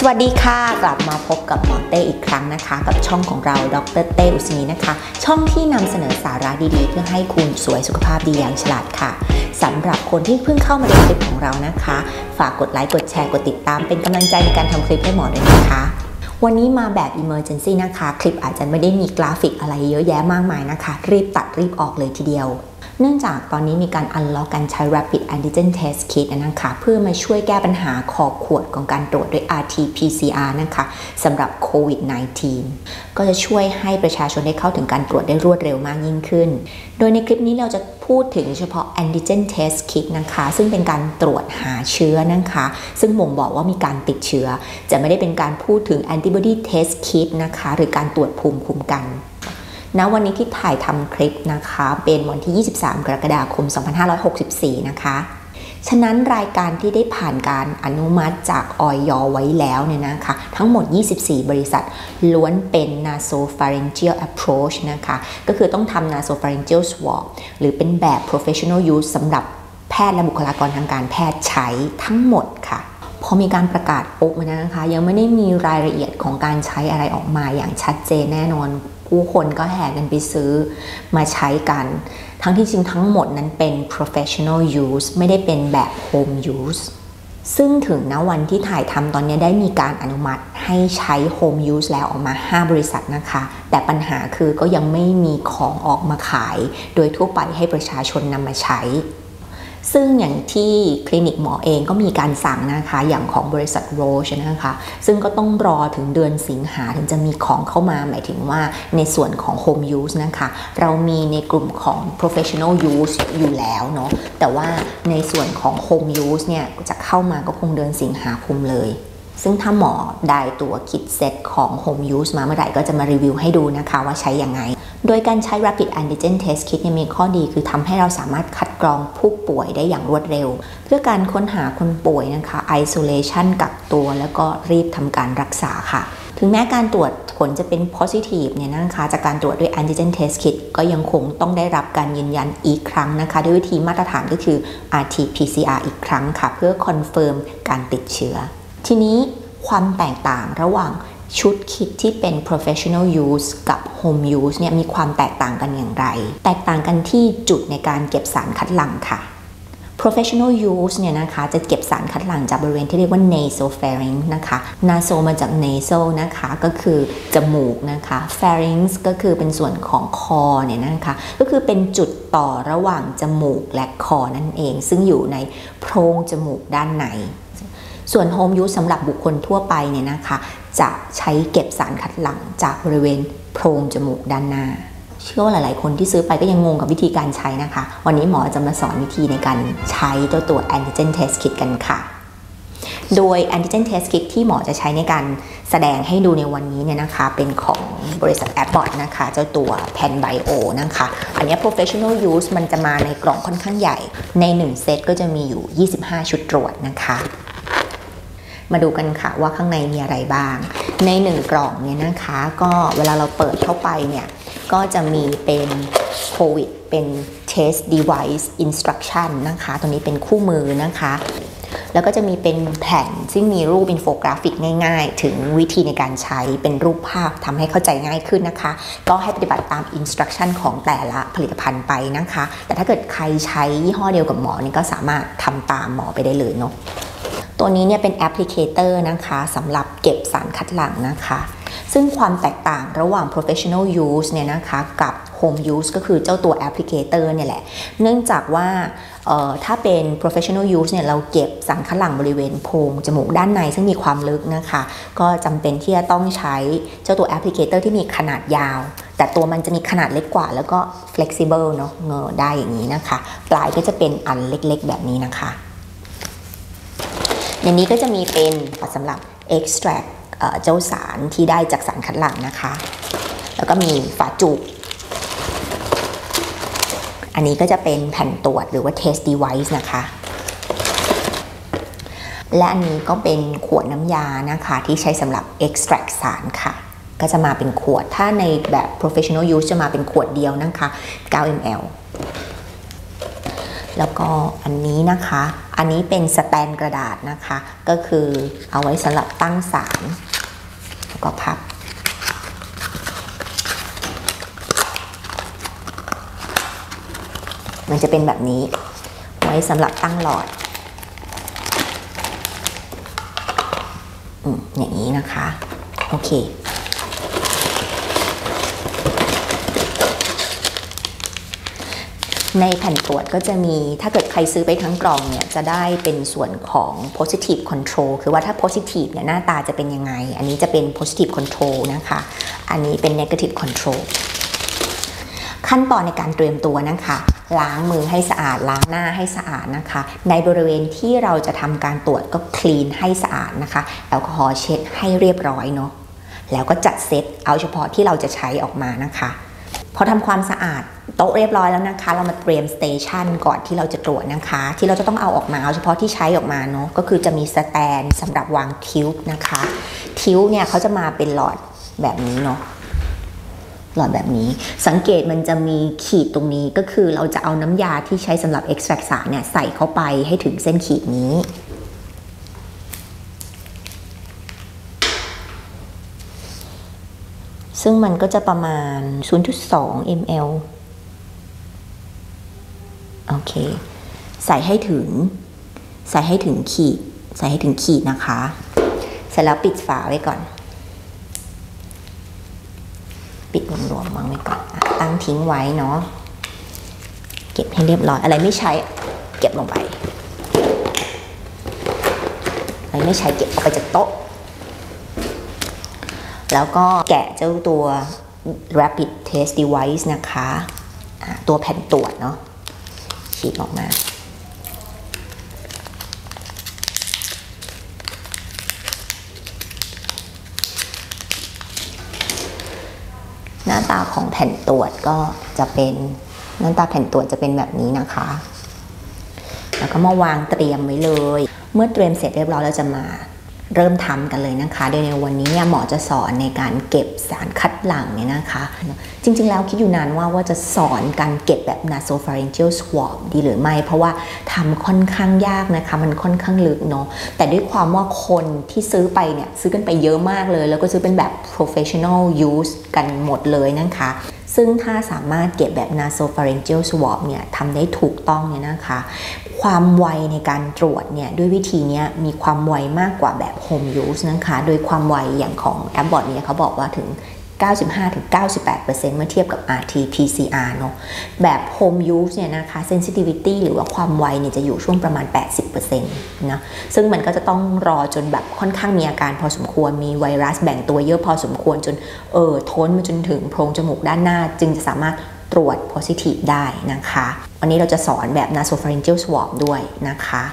วัสดีค่ะกลับมาพบกับหมอเต้อีกครั้งนะคะกับช่องของเราดร.เต้อุศนีนะคะช่องที่นำเสนอสาระดีๆเพื่อให้คุณสวยสุขภาพดีอย่างฉลาดค่ะสำหรับคนที่เพิ่งเข้ามาดูคลิปของเรานะคะฝากกดไลค์กดแชร์กดติดตามเป็นกำลังใจในการทำคลิปให้หมอด้วยนะคะวันนี้มาแบบ Emergency นะคะคลิปอาจจะไม่ได้มีกราฟิกอะไรเยอะแยะมากมายนะคะรีบตัดรีบออกเลยทีเดียวเนื่องจากตอนนี้มีการ unlock การใช้ Rapid Antigen Test Kit นะคะเพื่อมาช่วยแก้ปัญหาคอขวดของการตรวจด้วย RT-PCR นะคะสำหรับโควิด -19 ก็จะช่วยให้ประชาชนได้เข้าถึงการตรวจได้รวดเร็วมากยิ่งขึ้นโดยในคลิปนี้เราจะพูดถึงเฉพาะ Antigen Test Kit นะคะซึ่งเป็นการตรวจหาเชื้อนะคะซึ่งบ่งบอกว่ามีการติดเชื้อจะไม่ได้เป็นการพูดถึง Antibody Test Kit นะคะหรือการตรวจภูมิคุ้มกันณวันนี้ที่ถ่ายทำคลิปนะคะเป็นวันที่ 23 กรกฎาคม 2564 นะคะฉะนั้นรายการที่ได้ผ่านการอนุมัติจากอย.ไว้แล้วเนี่ยนะคะทั้งหมด 24 บริษัทล้วนเป็น nasopharyngeal approach นะคะก็คือต้องทำ nasopharyngeal swab หรือเป็นแบบ professional use สำหรับแพทย์และบุคลากรทางการแพทย์ใช้ทั้งหมดค่ะพอมีการประกาศปุ๊บนะคะยังไม่ได้มีรายละเอียดของการใช้อะไรออกมาอย่างชัดเจนแน่นอนผู้คนก็แห่กันไปซื้อมาใช้กันทั้งที่จริงทั้งหมดนั้นเป็น professional use ไม่ได้เป็นแบบ home use ซึ่งถึงณวันที่ถ่ายทำตอนนี้ได้มีการอนุมัติให้ใช้ home use แล้วออกมา5บริษัทนะคะแต่ปัญหาคือก็ยังไม่มีของออกมาขายโดยทั่วไปให้ประชาชนนำมาใช้ซึ่งอย่างที่คลินิกหมอเองก็มีการสั่งนะคะอย่างของบริษัท Roche นะคะซึ่งก็ต้องรอถึงเดือนสิงหาถึงจะมีของเข้ามาหมายถึงว่าในส่วนของ Home Use นะคะเรามีในกลุ่มของ Professional Use อยู่แล้วเนาะแต่ว่าในส่วนของ Home Use เนี่ยจะเข้ามาก็คงเดือนสิงหาคมเลยซึ่งถ้าหมอได้ตัวคิดเซตของ Home Use มาเมื่อไหร่ก็จะมารีวิวให้ดูนะคะว่าใช้ยังไงโดยการใช้ Rapid Antigen Test Kit มีข้อดีคือทำให้เราสามารถคัดกรองผู้ป่วยได้อย่างรวดเร็วเพื่อการค้นหาคนป่วยนะคะ Isolation กักตัวแล้วก็รีบทำการรักษาค่ะถึงแม้การตรวจผลจะเป็น positive เนี่ยนะคะจากการตรวจด้วย Antigen Test Kit ก็ยังคงต้องได้รับการยืนยันอีกครั้งนะคะด้วยวิธีมาตรฐานก็คือ RT-PCR อีกครั้งค่ะเพื่อคอนเฟิร์มการติดเชื้อทีนี้ความแตกต่างระหว่างชุดคิดที่เป็น professional use กับ home use เนี่ยมีความแตกต่างกันอย่างไรแตกต่างกันที่จุดในการเก็บสารคัดหลั่งค่ะ professional use เนี่ยนะคะจะเก็บสารคัดหลั่งจากบริเวณที่เรียกว่า nasopharynx นะคะ naso มาจาก nasal นะคะก็คือจมูกนะคะ pharynx ก็คือเป็นส่วนของคอเนี่ยนะคะก็คือเป็นจุดต่อระหว่างจมูกและคอนั่นเองซึ่งอยู่ในโพรงจมูกด้านในส่วน Home Use สำหรับบุคคลทั่วไปเนี่ยนะคะจะใช้เก็บสารคัดหลั่งจากบริเวณโพรงจมูกด้านหน้าเชื่อว่าหลายๆคนที่ซื้อไปก็ยังงงกับวิธีการใช้นะคะวันนี้หมอจะมาสอนวิธีในการใช้ตัว Antigen Test Kit กันค่ะโดย Antigen Test Kit ที่หมอจะใช้ในการแสดงให้ดูในวันนี้เนี่ยนะคะเป็นของบริษัท Abbott นะคะเจ้าตัว PanBio นะคะอันนี้ Professional Use มันจะมาในกล่องค่อนข้างใหญ่ใน1เซตก็จะมีอยู่25ชุดตรวจนะคะมาดูกันค่ะว่าข้างในมีอะไรบ้างใน1กล่องเนี่ยนะคะก็เวลาเราเปิดเข้าไปเนี่ยก็จะมีเป็นโควิดเป็น test device instruction นะคะตัวนี้เป็นคู่มือนะคะแล้วก็จะมีเป็นแผ่นซึ่งมีรูปอินโฟกราฟิกง่ายๆถึงวิธีในการใช้เป็นรูปภาพทำให้เข้าใจง่ายขึ้นนะคะก็ให้ปฏิบัติตาม instruction ของแต่ละผลิตภัณฑ์ไปนะคะแต่ถ้าเกิดใครใช้ยี่ห้อเดียวกับหมอนี่ก็สามารถทำตามหมอไปได้เลยเนาะตัวนี้เนี่ยเป็นแอปพลิเคเตอร์นะคะสำหรับเก็บสารคัดหลั่งนะคะซึ่งความแตกต่างระหว่าง professional use เนี่ยนะคะกับ home use ก็คือเจ้าตัวแอปพลิเคเตอร์เนี่ยแหละเนื่องจากว่าถ้าเป็น professional use เนี่ยเราเก็บสารคัดหลั่งบริเวณโพรงจมูกด้านในซึ่งมีความลึกนะคะก็จำเป็นที่จะต้องใช้เจ้าตัวแอปพลิเคเตอร์ที่มีขนาดยาวแต่ตัวมันจะมีขนาดเล็กกว่าแล้วก็ flexible เนาะเงอได้อย่างนี้นะคะปลายก็จะเป็นอันเล็กๆแบบนี้นะคะในนี้ก็จะมีเป็นสำหรับ extract เจ้าสารที่ได้จากสารคัดหลั่งนะคะแล้วก็มีฝาจุกอันนี้ก็จะเป็นแผ่นตรวจหรือว่า test device นะคะและอันนี้ก็เป็นขวดน้ำยานะคะที่ใช้สำหรับ extract สารค่ะก็จะมาเป็นขวดถ้าในแบบ professional use จะมาเป็นขวดเดียวนะคะ9 ml แล้วก็อันนี้นะคะอันนี้เป็นสแตนกระดาษนะคะก็คือเอาไว้สำหรับตั้งสารแล้วก็พับมันจะเป็นแบบนี้ไว้สำหรับตั้งหลอดอย่างนี้นะคะโอเคในแผ่นตรวจก็จะมีถ้าเกิดใครซื้อไปทั้งกล่องเนี่ยจะได้เป็นส่วนของ positive control คือว่าถ้า positive เนี่ยหน้าตาจะเป็นยังไงอันนี้จะเป็น positive control นะคะอันนี้เป็น negative control ขั้นตอนในการเตรียมตัวนะคะล้างมือให้สะอาดล้างหน้าให้สะอาดนะคะในบริเวณที่เราจะทำการตรวจก็คลีนให้สะอาดนะคะแอลกอฮอล์เช็ดให้เรียบร้อยเนาะแล้วก็จัดเซตเอาเฉพาะที่เราจะใช้ออกมานะคะพอทำความสะอาดโต๊ะเรียบร้อยแล้วนะคะเรามาเตรียมสเตชันก่อนที่เราจะตรวจนะคะที่เราจะต้องเอาออกมาเอาเฉพาะที่ใช้ออกมาเนาะก็คือจะมีสแตนสำหรับวางทิวบ์นะคะทิวบ์เนี่ยเขาจะมาเป็นหลอดแบบนี้เนาะหลอดแบบนี้สังเกตมันจะมีขีดตรงนี้ก็คือเราจะเอาน้ำยาที่ใช้สำหรับ extract สารเนี่ยใส่เข้าไปให้ถึงเส้นขีดนี้ซึ่งมันก็จะประมาณ 0.2 ml โอเคใส่ให้ถึงขีดใส่ให้ถึงขีดนะคะเสร็จแล้วปิดฝาไว้ก่อนปิดรวมๆวางไว้ก่อนตั้งทิ้งไว้เนาะเก็บให้เรียบร้อยอะไรไม่ใช้เก็บลงไปอะไรไม่ใช้เก็บออกไปจากโต๊ะแล้วก็แกะเจ้าตัว Rapid Test Device นะคะตัวแผ่นตรวจเนาะฉีกออกมาหน้าตาของแผ่นตรวจก็จะเป็นหน้าตาแผ่นตรวจจะเป็นแบบนี้นะคะแล้วก็มาวางเตรียมไว้เลยเมื่อเตรียมเสร็จเรียบร้อยเราจะมาเริ่มทำกันเลยนะคะโดยในวันนี้เนี่ยหมอจะสอนในการเก็บสารคัดหลั่งเนี่ยนะคะจริงๆแล้วคิดอยู่นานว่าจะสอนการเก็บแบบ nasopharyngeal swab ดีหรือไม่เพราะว่าทำค่อนข้างยากนะคะมันค่อนข้างลึกเนาะแต่ด้วยความว่าคนที่ซื้อไปเนี่ยซื้อกันไปเยอะมากเลยแล้วก็ซื้อเป็นแบบ professional use กันหมดเลยนะคะซึ่งถ้าสามารถเก็บแบบ nasopharyngeal swab เนี่ยทำได้ถูกต้องเนี่ยนะคะความไวในการตรวจเนี่ยด้วยวิธีนี้มีความไวมากกว่าแบบ home use นะคะโดยความไวอย่างของ Abbott เนี่ยเขาบอกว่าถึง 95-98% เมื่อเทียบกับ RT-PCR เนาะแบบ home use เนี่ยนะคะ sensitivity หรือว่าความไวเนี่ยจะอยู่ช่วงประมาณ 80% นะซึ่งมันก็จะต้องรอจนแบบค่อนข้างมีอาการพอสมควรมีไวรัสแบ่งตัวเยอะพอสมควรจนท้นมาจนถึงโพรงจมูกด้านหน้าจึงจะสามารถตรวจ positive ได้นะคะวันนี้เราจะสอนแบบ nasopharyngeal swab ด้วยนะคะ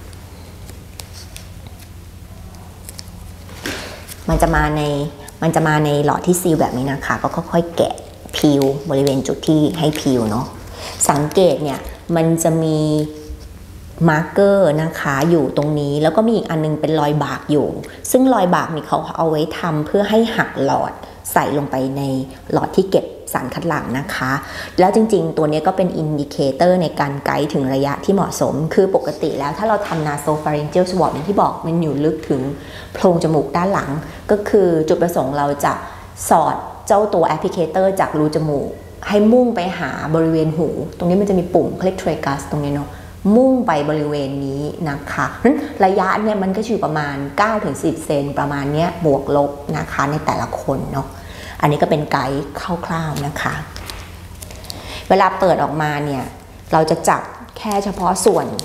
มันจะมาในหลอดที่ซีลแบบนี้นะคะก็ค่อยๆแกะพิวบริเวณจุดที่ให้พิวเนาะสังเกตเนี่ยมันจะมีมาร์กเกอร์นะคะอยู่ตรงนี้แล้วก็มีอีกอันนึงเป็นรอยบากอยู่ซึ่งรอยบากนี่เขาเอาไว้ทำเพื่อให้หักหลอดใส่ลงไปในหลอดที่เก็บสารคัดหลั่งนะคะแล้วจริงๆตัวนี้ก็เป็นอินดิเคเตอร์ในการไกด์ถึงระยะที่เหมาะสมคือปกติแล้วถ้าเราทำ nasopharyngeal swab อย่างที่บอกมันอยู่ลึกถึงโพรงจมูกด้านหลังก็คือจุดประสงค์เราจะสอดเจ้าตัวแอปพลิเคเตอร์จากรูจมูกให้มุ่งไปหาบริเวณหูตรงนี้มันจะมีปุ่มเรียก tragus ตรงนี้เนาะมุ่งไปบริเวณนี้นะคะระยะเนี่ยมันก็อยู่ประมาณ 9-10 เซนประมาณนี้บวกลบนะคะในแต่ละคนเนาะอันนี้ก็เป็นไกด์คร่าวๆนะคะเวลาเปิดออกมาเนี่ยเราจะจับแค่เฉพาะส่วน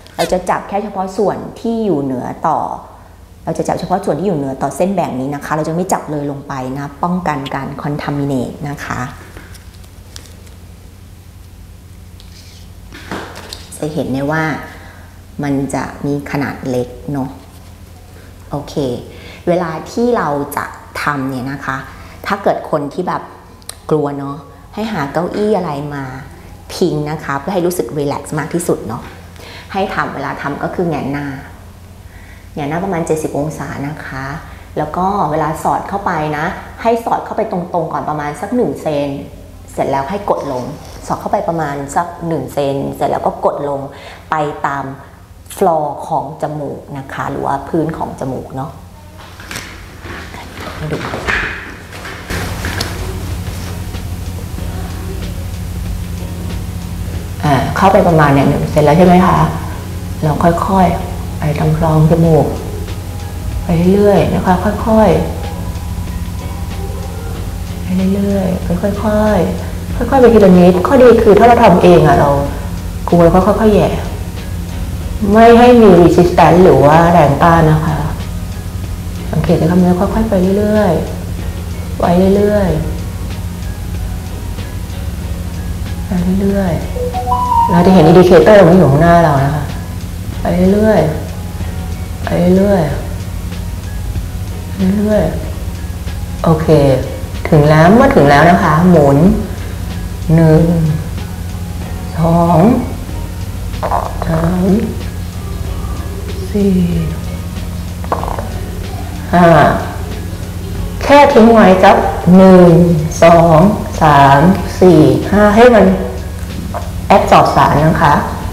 ที่อยู่เหนือต่อเส้นแบ่งนี้นะคะเราจะไม่จับเลยลงไปนะป้องกันการคอนทามิเนตนะคะจะเห็นได้ว่ามันจะมีขนาดเล็กเนาะโอเคเวลาที่เราจะทำเนี่ยนะคะถ้าเกิดคนที่แบบกลัวเนาะให้หาเก้าอี้อะไรมาพิงนะคะเพื่อให้รู้สึกรีแลกซ์มากที่สุดเนาะให้ทำเวลาทำก็คือแหงนหน้าประมาณ70องศานะคะแล้วก็เวลาสอดเข้าไปนะให้สอดเข้าไปตรงๆก่อนประมาณสัก1 เซนเสร็จแล้วให้กดลงสอดเข้าไปประมาณสัก1 เซนเสร็จแล้วก็กดลงไปตามฟลอร์ของจมูกนะคะหรือว่าพื้นของจมูกเนาะให้ดูเข้าไปประมาณเนี่ย1 เซนแล้วใช่ไหมคะเราค่อยๆไปตามฟลอร์จมูกไปเรื่อยๆนะคะค่อยๆไปเรื่อยๆค่อยๆไปทีละนิดข้อดีคือถ้าเราทำเองอะเรากลัวค่อยๆแย่ไม่ให้มี resistance หรือว่าแรงต้านนะคะสังเกตจะทำเนื้อค่อยๆไปเรื่อยๆไปเรื่อยๆไปเรื่อยๆเราจะเห็นอินดิเคเตอร์มันอยู่ข้างหน้าเรานะคะไปเรื่อยๆไปเรื่อยๆโอเคถึงแล้วเมื่อถึงแล้วนะคะหมุน1 2 3 4 5แค่ทิ้งไว้จับ1 2 3 4 5ให้มันแอบสอบสารนะคะ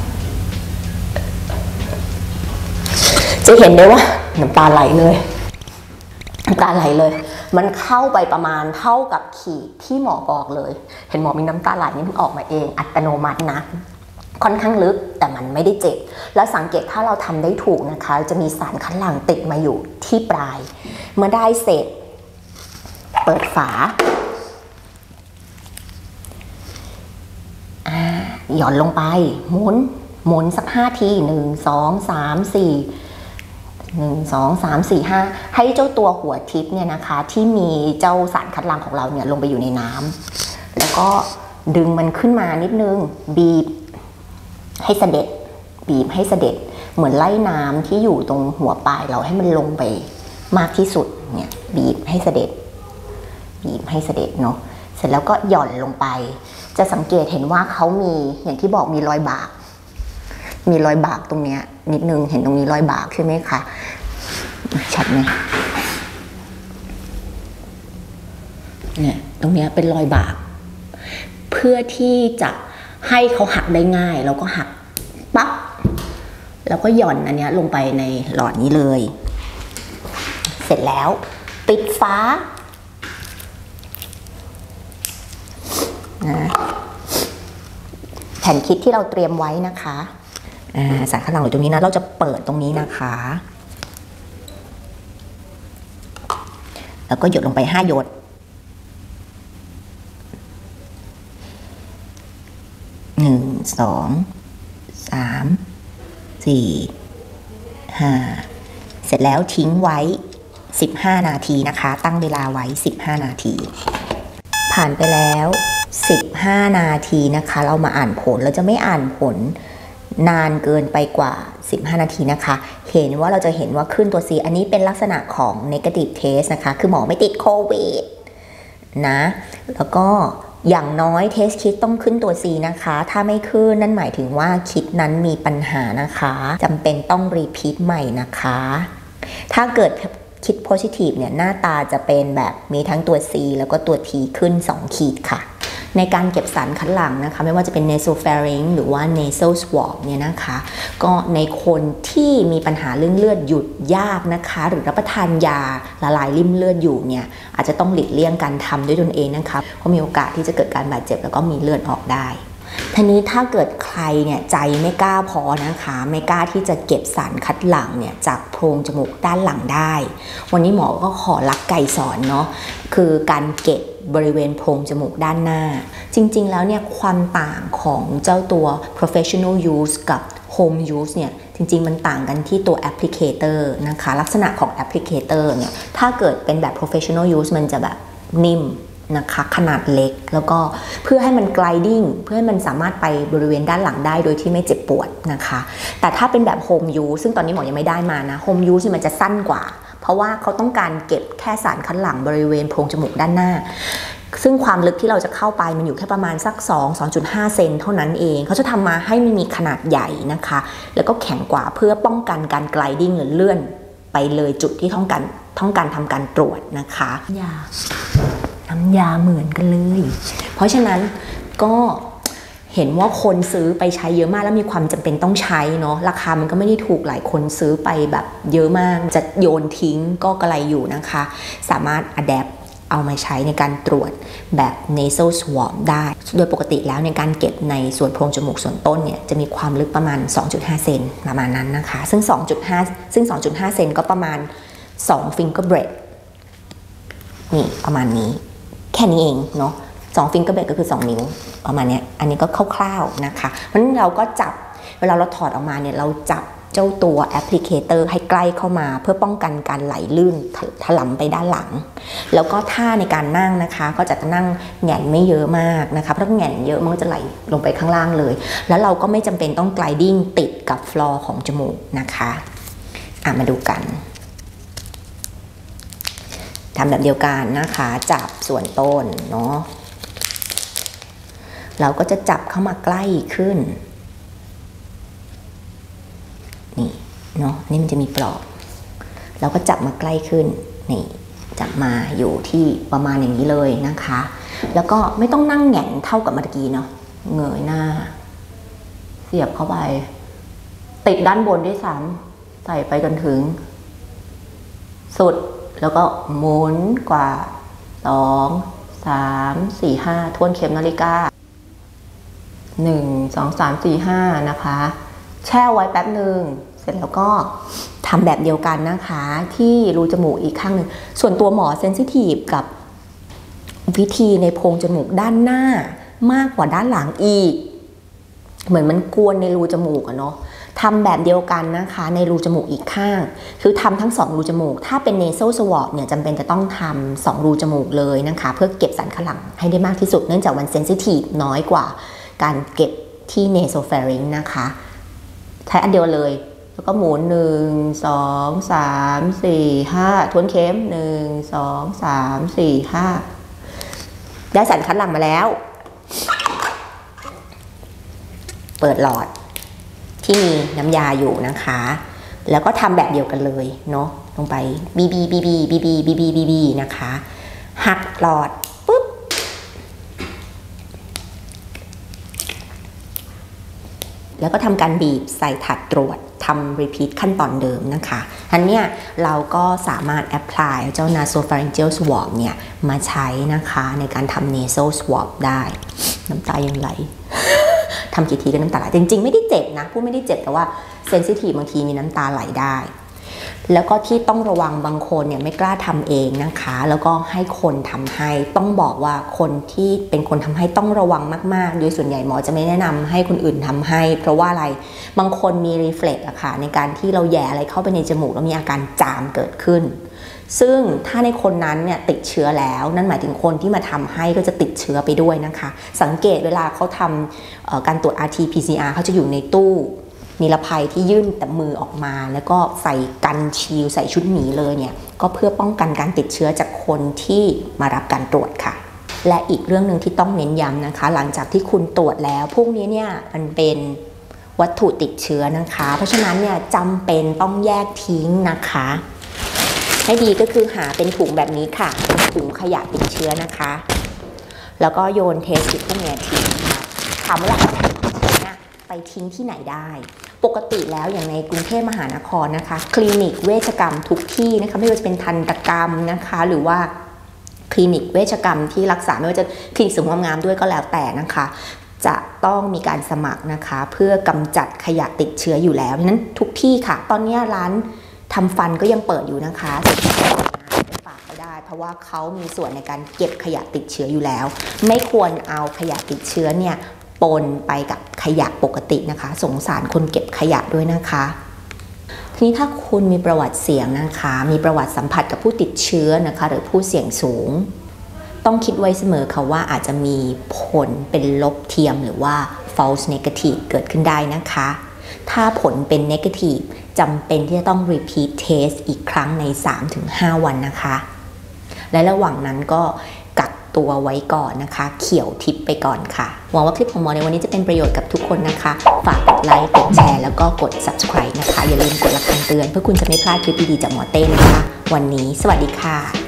จะเห็นได้ว่าน้ำตาไหลเลยมันเข้าไปประมาณเท่ากับขีดที่หมอบอกเลยเห็นหมอมีน้ำตาไหลนี่มันออกมาเองอัตโนมัตินะค่อนข้างลึกแต่มันไม่ได้เจ็บแล้วสังเกตถ้าเราทำได้ถูกนะคะจะมีสารคัดหลั่งติดมาอยู่ที่ปลายเมื่อได้เสร็จเปิดฝาหย่อนลงไปหมุนสัก5 ที1 2 3 4 1 2 3 4 5ให้เจ้าตัวหัวทิพย์เนี่ยนะคะที่มีเจ้าสารคัดหลั่งของเราเนี่ยลงไปอยู่ในน้ำแล้วก็ดึงมันขึ้นมานิดนึงบีบให้เสด็จเหมือนไล่น้ำที่อยู่ตรงหัวปลายเราให้มันลงไปมากที่สุดเนี่ยบีบให้เสด็จเนาะเสร็จแล้วก็หย่อนลงไปจะสังเกตเห็นว่าเขามีอย่างที่บอกมีรอยบากตรงเนี้ยนิดนึงเห็นตรงนี้รอยบากใช่ไหมคะชัดไหมเนี่ยตรงเนี้ยเป็นรอยบากเพื่อที่จะให้เขาหักได้ง่ายเราก็หักปั๊บแล้วก็หย่อนอันเนี้ยลงไปในหลอดนี้เลยเสร็จแล้วปิดฝาแผ่นคิดที่เราเตรียมไว้นะคะสารคัดหลั่งอยู่ตรงนี้นะเราจะเปิดตรงนี้นะคะแล้วก็หยดลงไป5 หยด1 2 3 4 5เสร็จแล้วทิ้งไว้15 นาทีนะคะตั้งเวลาไว้15 นาทีผ่านไปแล้ว15 นาทีนะคะเรามาอ่านผลเราจะไม่อ่านผลนานเกินไปกว่า15 นาทีนะคะเราจะเห็นว่าขึ้นตัว C อันนี้เป็นลักษณะของ negative test นะคะคือหมอไม่ติดโควิดนะแล้วก็อย่างน้อยเทสคิดต้องขึ้นตัว C นะคะถ้าไม่ขึ้นนั่นหมายถึงว่าคิดนั้นมีปัญหานะคะจำเป็นต้องรีพีทใหม่นะคะถ้าเกิดคิด positive เนี่ยหน้าตาจะเป็นแบบมีทั้งตัว C แล้วก็ตัว T ขึ้น2 ขีดค่ะในการเก็บสารคัดหลั่งนะคะไม่ว่าจะเป็น nasopharynx หรือว่า nasal swab เนี่ยนะคะก็ในคนที่มีปัญหาเรื่องเลือดหยุดยากนะคะหรือรับประทานยาละลายริ่มเลือดอยู่เนี่ยอาจจะต้องหลีกเลี่ยงการทำด้วยตนเองนะคะเพราะมีโอกาสที่จะเกิดการบาดเจ็บแล้วก็มีเลือดออกได้ทีนี้ถ้าเกิดใครเนี่ยใจไม่กล้าพอนะคะไม่กล้าที่จะเก็บสารคัดหลั่งเนี่ยจากโพรงจมูกด้านหลังได้วันนี้หมอก็ขอลักไก่สอนเนาะคือการเก็บบริเวณโพรงจมูกด้านหน้าจริงๆแล้วเนี่ยความต่างของเจ้าตัว professional use กับ home use เนี่ยจริงๆมันต่างกันที่ตัว applicator นะคะลักษณะของ applicator เนี่ยถ้าเกิดเป็นแบบ professional use มันจะแบบนิ่มนะคะขนาดเล็กแล้วก็เพื่อให้มัน gliding เพื่อให้มันสามารถไปบริเวณด้านหลังได้โดยที่ไม่เจ็บปวดนะคะแต่ถ้าเป็นแบบ home use ซึ่งตอนนี้หมอยังไม่ได้มานะ home use มันจะสั้นกว่าเพราะว่าเขาต้องการเก็บแค่สารคัดหลั่งบริเวณโพรงจมูกด้านหน้าซึ่งความลึกที่เราจะเข้าไปมันอยู่แค่ประมาณสัก 2.5 เซนเท่านั้นเองเขาจะทำมาให้มันมีขนาดใหญ่นะคะแล้วก็แข็งกว่าเพื่อป้องกันการ gliding หรือเลื่อนไปเลยจุดที่ต้องการทำการตรวจนะคะน้ำยาเหมือนกันเลยเพราะฉะนั้นก็เห็นว่าคนซื้อไปใช้เยอะมากแล้วมีความจำเป็นต้องใช้เนาะราคามันก็ไม่ได้ถูกหลายคนซื้อไปแบบเยอะมากจะโยนทิ้งก็กระไรอยู่นะคะสามารถ adapt เอามาใช้ในการตรวจแบบ nasal swab ได้โดยปกติแล้วในการเก็บในส่วนโพรงจมูกส่วนต้นเนี่ยจะมีความลึกประมาณ 2.5 เซนประมาณนั้นนะคะซึ่ง 2.5 เซนก็ประมาณ2 finger breadth นี่ประมาณนี้แค่นี้เองเนาะ2 finger breadth ก็คือ2 นิ้วประมาณนี้อันนี้ก็คร่าวๆนะคะเพราะฉะนั้นเราก็จับเวลาเราถอดออกมาเนี่ยเราจับเจ้าตัวแอปพลิเคเตอร์ให้ใกล้เข้ามาเพื่อป้องกันการไหลลื่นถลำไปด้านหลังแล้วก็ท่าในการนั่งนะคะก็จะนั่งแหง่นไม่เยอะมากนะคะเพราะแหง่นเยอะมันก็จะไหลลงไปข้างล่างเลยแล้วเราก็ไม่จำเป็นต้อง gliding ติดกับฟลอร์ของจมูกนะคะมาดูกันทำแบบเดียวกันนะคะจับส่วนต้นเนาะเราก็จะจับเข้ามาใกล้ขึ้นนี่เนาะนี่มันจะมีปลอกเราก็จับมาใกล้ขึ้นนี่จับมาอยู่ที่ประมาณอย่างนี้เลยนะคะแล้วก็ไม่ต้องนั่งแหง่นเท่ากับเมื่อกี้เนาะเงยหน้าเสียบเข้าไปติดด้านบนด้วยซ้ำใส่ไปจนถึงสุดแล้วก็หมุนกว่า2 3 4 5ทวนเข็มนาฬิกา1 2 3 4 5นะคะแช่ไว้แป๊บหนึ่งเสร็จแล้วก็ทำแบบเดียวกันนะคะที่รูจมูกอีกข้างหนึ่งส่วนตัวหมอเซนซิทีฟกับวิธีในโพรงจมูกด้านหน้ามากกว่าด้านหลังอีกเหมือนมันกวนในรูจมูกอะเนาะทำแบบเดียวกันนะคะในรูจมูกอีกข้างคือทำทั้ง2รูจมูกถ้าเป็น nasal swab เนี่ยจำเป็นจะต้องทำ2รูจมูกเลยนะคะเพื่อเก็บสารคัดหลั่งให้ได้มากที่สุดเนื่องจากมันเซนซิทีฟน้อยกว่าการเก็บที่ nasopharynx นะคะใช้อันเดียวเลยแล้วก็หมุน1 2 3 4 5ทวนเข็ม1 2 3 4 5ได้สารคัดหลั่งมาแล้วเปิดหลอดที่มีน้ำยาอยู่นะคะแล้วก็ทำแบบเดียวกันเลยเนาะลงไปบีนะคะหักหลอดปุ๊บแล้วก็ทำการบีบใส่ถาดตรวจทำ repeat ขั้นตอนเดิมนะคะอันเนี้ยเราก็สามารถ apply เจ้า nasopharyngeal swab เนี่ยมาใช้นะคะในการทำ nasal swab ได้น้ำตายังไหลทำกี่ทีก็น้ำตาไหลจริงๆไม่ได้เจ็บนะพูดไม่ได้เจ็บแต่ว่าเซนซิทีฟบางทีมีน้ำตาไหลได้แล้วก็ที่ต้องระวังบางคนเนี่ยไม่กล้าทำเองนะคะแล้วก็ให้คนทำให้ต้องบอกว่าคนที่เป็นคนทำให้ต้องระวังมากๆโดยส่วนใหญ่หมอจะไม่แนะนำให้คนอื่นทำให้เพราะว่าอะไรบางคนมีรีเฟล็กซ์อะค่ะในการที่เราแย่อะไรเข้าไปในจมูกแล้วมีอาการจามเกิดขึ้นซึ่งถ้าในคนนั้นเนี่ยติดเชื้อแล้วนั่นหมายถึงคนที่มาทำให้ก็จะติดเชื้อไปด้วยนะคะสังเกตเวลาเขาทำการตรวจ RT-PCR เขาจะอยู่ในตู้นิรภัยที่ยื่นแต่มือออกมาแล้วก็ใส่กันชีลใส่ชุดหมีเลยเนี่ยก็เพื่อป้องกันการติดเชื้อจากคนที่มารับการตรวจค่ะและอีกเรื่องหนึ่งที่ต้องเน้นย้ำนะคะหลังจากที่คุณตรวจแล้วพวกนี้เนี่ยมันเป็นวัตถุติดเชื้อนะคะเพราะฉะนั้นเนี่ยจำเป็นต้องแยกทิ้งนะคะให้ดีก็คือหาเป็นถุงแบบนี้ค่ะถุงขยะติดเชื้อนะคะแล้วก็โยนเทสคิทพวกนี้ทิ้งค่ะถามว่าไปทิ้งที่ไหนได้ปกติแล้วอย่างในกรุงเทพมหานครนะคะคลินิกเวชกรรมทุกที่นะคะไม่ว่าจะเป็นทันตกรรมนะคะหรือว่าคลินิกเวชกรรมที่รักษาไม่ว่าจะคลินิกเสริมความงามด้วยก็แล้วแต่นะคะจะต้องมีการสมัครนะคะเพื่อกำจัดขยะติดเชื้ออยู่แล้วนั้นทุกที่ค่ะตอนนี้ร้านทำฟันก็ยังเปิดอยู่นะคะฝากก็ได้เพราะว่าเขามีส่วนในการเก็บขยะติดเชื้ออยู่แล้วไม่ควรเอาขยะติดเชื้อเนี่ยปนไปกับขยะปกตินะคะสงสารคนเก็บขยะด้วยนะคะทีนี้ถ้าคุณมีประวัติเสี่ยงนะคะมีประวัติสัมผัสกับผู้ติดเชื้อนะคะหรือผู้เสี่ยงสูงต้องคิดไว้เสมอค่ะว่าอาจจะมีผลเป็นลบเทียมหรือว่า false negative เกิดขึ้นได้นะคะถ้าผลเป็น negative จำเป็นที่จะต้อง repeat test อีกครั้งใน 3-5 วันนะคะและระหว่างนั้นก็กักตัวไว้ก่อนนะคะเขี่ยวทิปไปก่อนค่ะหวังว่าคลิปของหมอในวันนี้จะเป็นประโยชน์กับทุกคนนะคะฝากกดไลค์กดแชร์แล้วก็กด subscribe นะคะอย่าลืมกดระฆังเตือนเพื่อคุณจะไม่พลาดคลิปดีๆจากหมอเต้นะคะวันนี้สวัสดีค่ะ